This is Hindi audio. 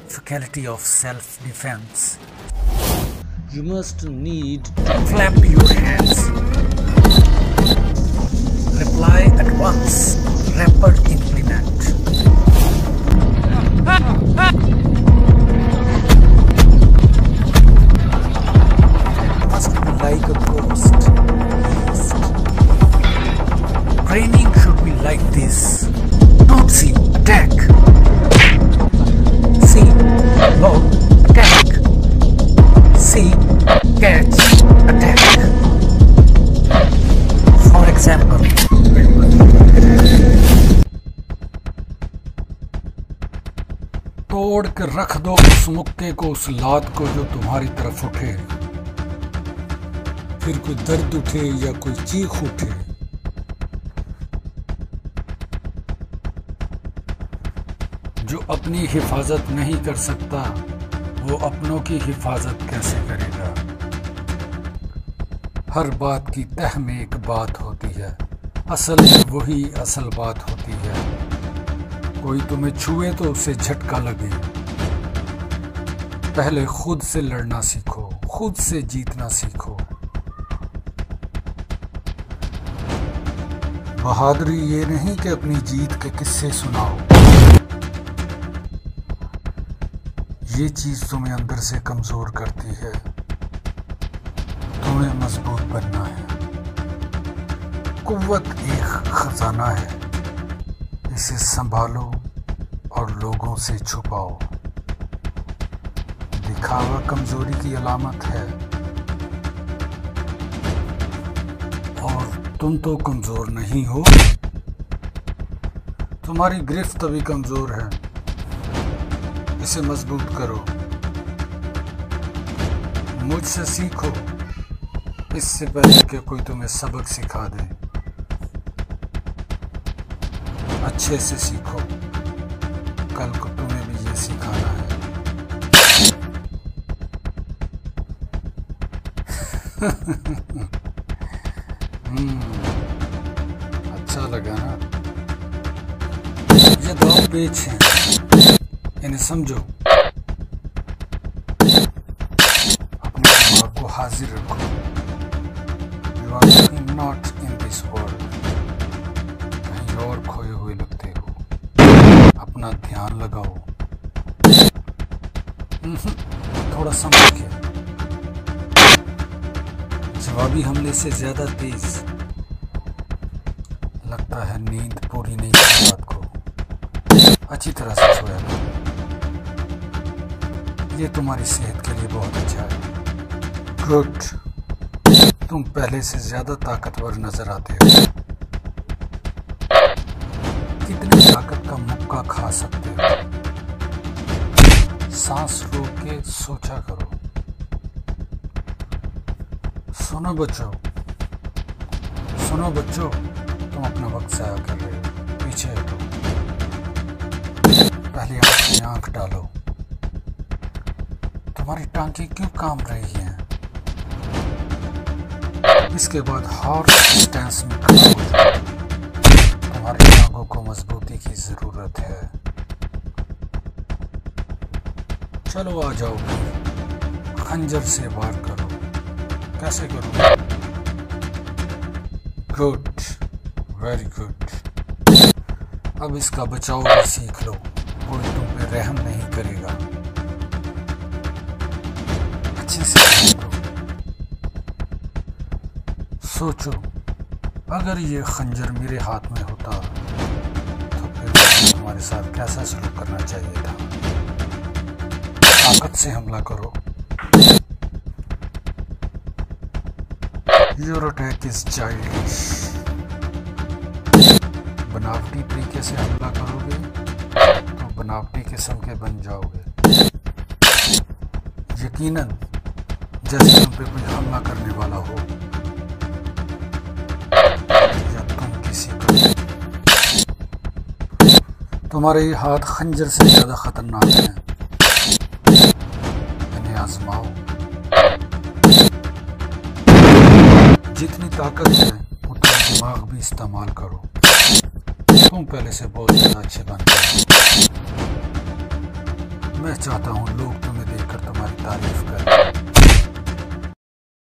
faculty of self-defense. You must need Clap your hands. Reply at once. Rapid implement. Must be like a ghost. Training should be like this. Not see, attack. See, lock, attack. See, catch, attack. For example, तोड़ के रख दो उस मुक्के को, उस लात को जो तुम्हारी तरफ उठे, फिर कोई दर्द उठे या कोई चीख उठे। जो अपनी हिफाजत नहीं कर सकता वो अपनों की हिफाजत कैसे करेगा। हर बात की तह में एक बात होती है, असल में वही असल बात होती है। कोई तुम्हें छुए तो उसे झटका लगे। पहले खुद से लड़ना सीखो, खुद से जीतना सीखो। बहादुरी ये नहीं कि अपनी जीत के किस्से सुनाओ, ये चीज तुम्हें अंदर से कमजोर करती है। तुम्हें मजबूत बनना है। कुव्वत एक खजाना है, इसे संभालो और लोगों से छुपाओ। दिखावा कमजोरी की अलामत है और तुम तो कमजोर नहीं हो। तुम्हारी गिरफ्त अभी कमजोर है, इसे मजबूत करो। मुझसे सीखो, इससे पहले कि कोई तुम्हें सबक सिखा दे। अच्छे से सीखो, कल को तुम्हें भी ये सिखाना है। अच्छा लगा ना? ये दो पेज हैं, इन्हें समझो। अपने दिमाग को हाजिर रखो। You are not in this world. कहीं और खोए हुए लगते हो। अपना ध्यान लगाओ। थोड़ा समझ के। जवाबी हमले से ज्यादा तेज लगता है नींद पूरी नहीं हुई रात को। अच्छी तरह से सोया करो, ये तुम्हारी सेहत के लिए बहुत अच्छा है। गुड, तुम पहले से ज्यादा ताकतवर नजर आते हो। कितनी ताकत का मुक्का खा सकते हो? सांस रोक के सोचा करो। सुनो बच्चों, सुनो बच्चों, तुम अपना वक्त ज़ाया कर रहे हो। पीछे हटो, पहले अपनी आंख डालो। तुम्हारी टांगें क्यों काम रही हैं? इसके बाद हॉर्स स्टैंस में खड़ा हो जाओ। तुम्हारी टांगों को मजबूती की जरूरत है। चलो आ जाओ, खंजर से वार करो। कैसे करो? Good, very good. अब इसका बचाव भी सीख लो, कोई तुम पे रहम नहीं करेगा। अच्छे से करो। सोचो, अगर ये खंजर मेरे हाथ में होता तो फिर तुम्हारे साथ कैसा सलूक करना चाहिए था। ताकत से हमला करो। Your attack is childish. बनावटी तरीके से हमला करोगे तो बनावटी किस्म के बन जाओगे। यकीनन जैसे तुम पे कोई हमला करने वाला हो या तुम किसी को। तुम्हारे ये हाथ खंजर से ज्यादा खतरनाक हैं। इन्हें आजमाओ। जितनी ताकत है उतना दिमाग भी इस्तेमाल करो। तुम पहले से बहुत ज़्यादा अच्छे बन गए। मैं चाहता हूँ लोग तुम्हें देखकर तुम्हारी तारीफ करें।